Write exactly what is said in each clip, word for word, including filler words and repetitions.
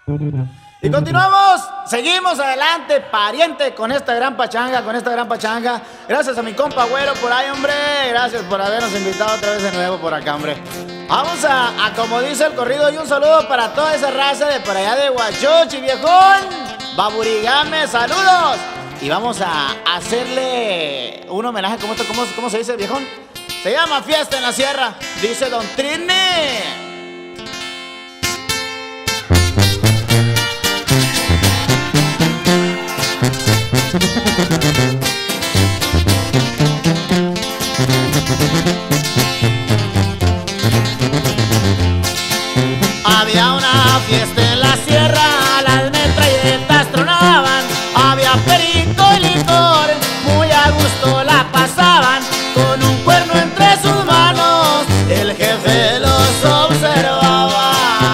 Y continuamos, seguimos adelante, pariente, con esta gran pachanga, con esta gran pachanga. Gracias a mi compa Güero por ahí, hombre. Gracias por habernos invitado otra vez de nuevo por acá, hombre. Vamos a, a como dice el corrido, y un saludo para toda esa raza de por allá de Huachochi, viejón. Baburigame, saludos. Y vamos a hacerle un homenaje, ¿cómo, cómo, cómo se dice, viejón? Se llama Fiesta en la Sierra, dice Don Trini. Había una fiesta en la sierra, las metralletas tronaban, había perico y licor, muy a gusto la pasaban, con un cuerno entre sus manos, el jefe los observaba.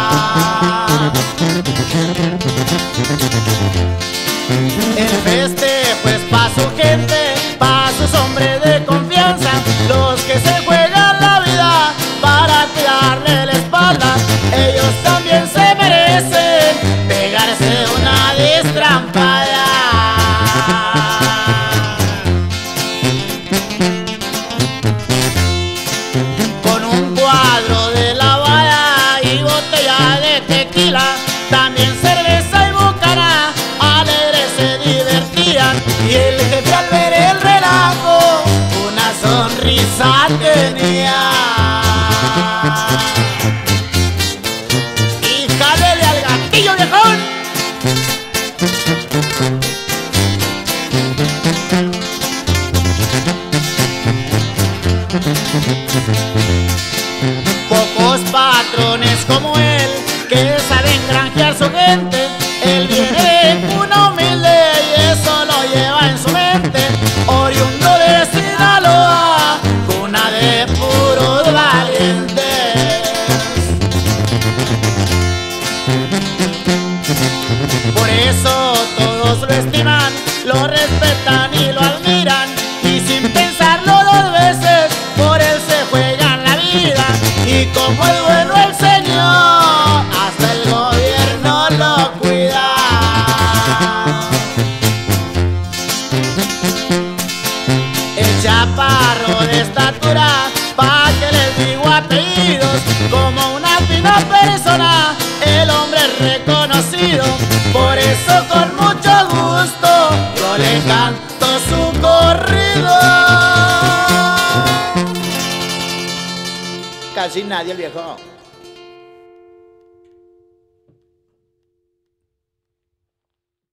El festejo es pa' su gente, pa' sus hombres de confianza, los que se juegan la vida para cuidarle la espalda. Ellos también se merecen pegarse una destrampada. Con un cuadro de lavada y botella de tequila, también cerveza y bocana, alegres se divertían. Y el jefe al ver el relajo, una sonrisa tenía. Pocos patrones como él que saben granjear su gente. Él viene de cuna humilde y eso lo lleva en su mente. Oriundo de Sinaloa, cuna de puros valientes. Por eso todos lo estiman, lo respetan y lo admiran, y sin pensarlo dos veces por él se juegan la vida. Y como es bueno el señor, hasta el gobierno lo cuida. El chaparro de estatura, pa' que les digo apellidos, como una fina persona, el hombre es reconocido. Por eso con mucho gusto yo le canto su corrido. Casi nadie, el viejo.